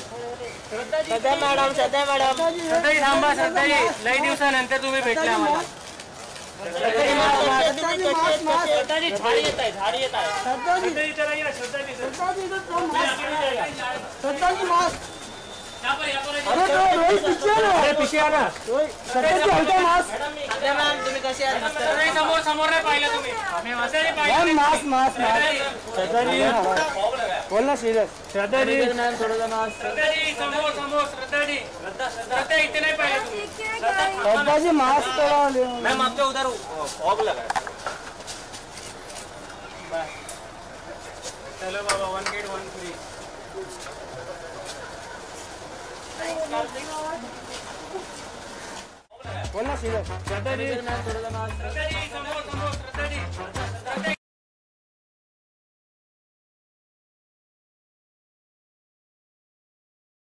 श्रद्धा madam श्रद्धाई थांबा. श्रद्धाई लई दिवसानंतर तुम्ही भेटले आम्हाला. श्रद्धाजी झाड येत आहे. श्रद्धाजी मास्क. अरे पिशे आला. मॅम तुम्ही कसे आहात? समोर नाही पाहिलं तुम्ही. मास्क बोल ना सिरियस. श्रद्धाजी थोडं मास्क. श्रद्धाजी समोर. श्रद्धा इथे नाही पाहिलं तुम्ही. श्रद्धाजी मास्क मैम आपके उधर फॉग लगा है. चलो बाबा 1 गेट 1 फ्री. बोल ना सीधा. श्रद्धाजी थोड़ा मास्क. श्रद्धाजी समोर. श्रद्धाजी